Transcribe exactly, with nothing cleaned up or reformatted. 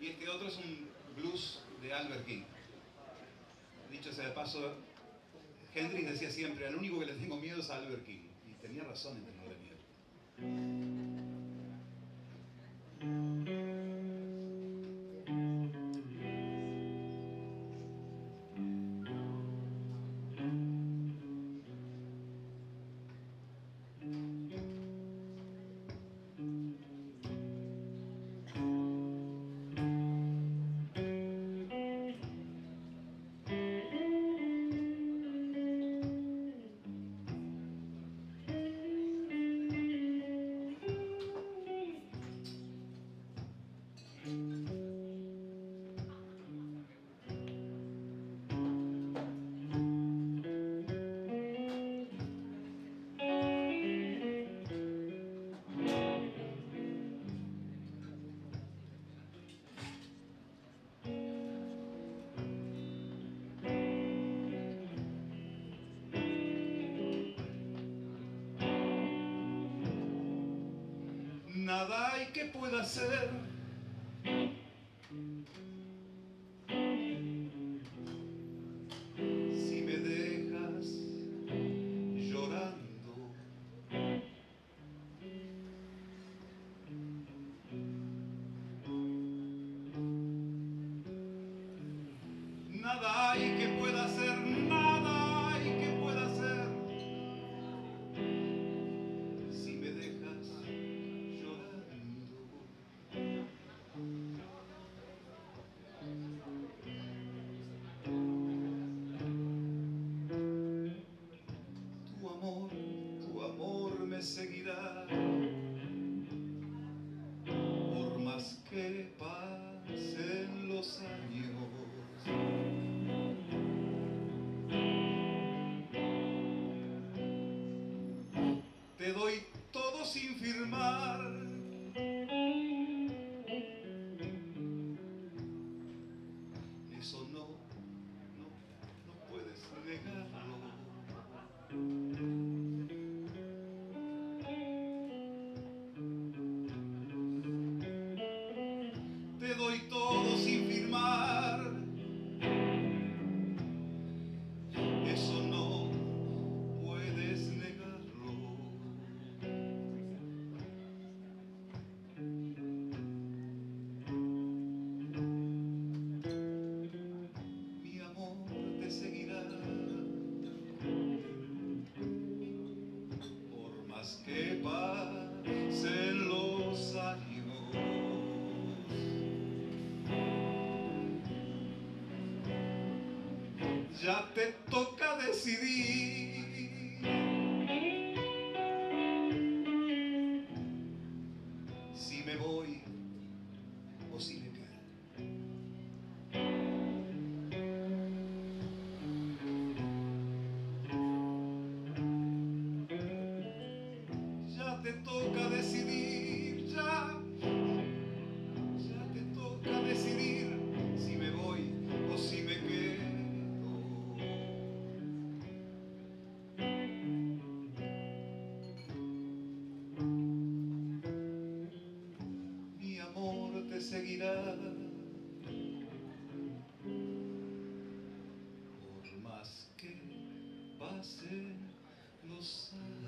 Y este otro es un blues de Albert King. Dicho sea de paso, Hendrix decía siempre, al único que le tengo miedo es a Albert King. Y tenía razón en tenerle miedo. Nada hay que pueda hacer si me dejas llorando. Nada hay que pueda hacer, nada hay que pueda hacer si me dejas llorando. Tu amor, tu amor me seguirá por más que pasen los años. Te doy todo sin firmar. Eso no, no, no puedes negarlo. Te doy todo sin firmar. Eso no puedes negarlo. Mi amor te seguirá por más que pasen los años. Ya te toca decidir si me voy o si me quedo. Ya te toca decidir, ya, ya te toca decidir si me voy o si me quedo. Mi amor te seguirá por más que pasen los años.